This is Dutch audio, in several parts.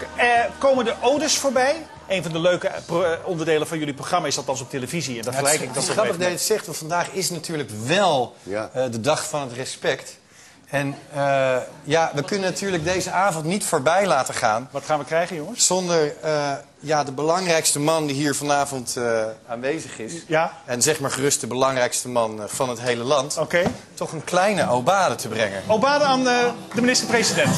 Komen de odes voorbij? Een van de leuke onderdelen van jullie programma is althans op televisie. En daar vergelijk ik dat het is ook grappig dat mee. je het zegt, want vandaag is natuurlijk wel de dag van het respect. En we kunnen natuurlijk deze avond niet voorbij laten gaan. Wat gaan we krijgen, jongens? Zonder de belangrijkste man die hier vanavond aanwezig is. Ja. En zeg maar gerust de belangrijkste man van het hele land. Oké. Toch een kleine obade te brengen. Obade aan de minister-president.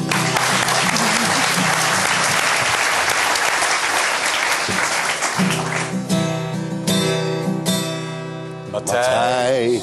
Matthijs,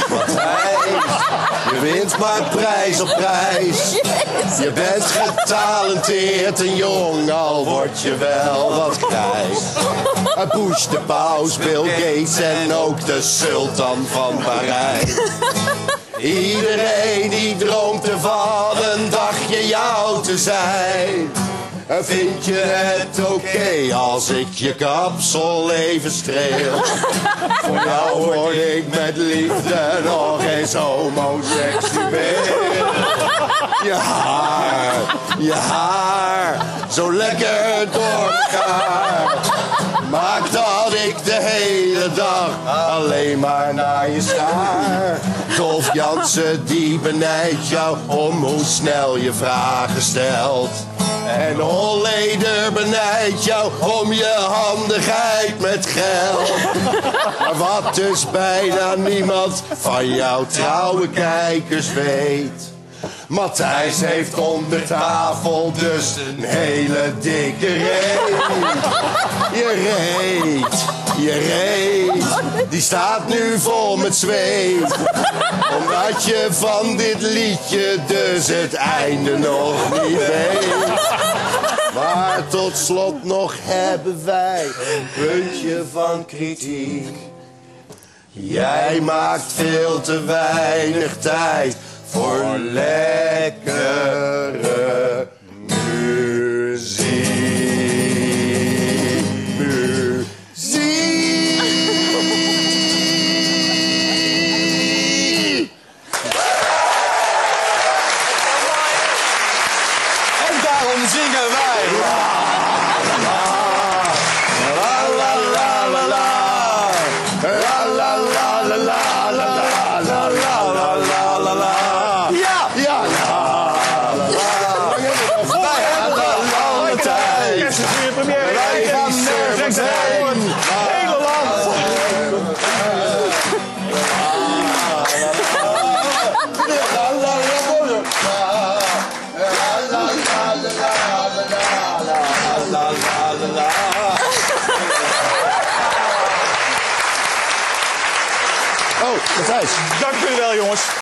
je wint maar prijs op prijs. Je bent getalenteerd en jong, al word je wel wat grijs. Bush, de paus, Bill Gates en ook de sultan van Parijs. Iedereen die droomt ervan een dagje jou te zijn. Vind je het oké als ik je kapsel even streel? Voor jou word ik met liefde nog eens homoseksueel. Je haar, zo lekker door elkaar. Maakt dat ik de hele dag alleen maar naar je schaar. Dolf Jansen die benijdt jou om hoe snel je vragen stelt. En Holleder benijdt jou om je handigheid met geld. Maar wat dus bijna niemand van jouw trouwe kijkers weet. Matthijs heeft onder tafel dus een hele dikke reet. Je reet, die staat nu vol met zweet. Omdat je van dit liedje dus het einde nog niet weet. Maar tot slot nog hebben wij een puntje van kritiek. Jij maakt veel te weinig tijd voor lekkere muziek. En daarom zingen wij. Wij gaan nergens heen. Hele land. Oh, Matthijs. Dank jullie wel, jongens.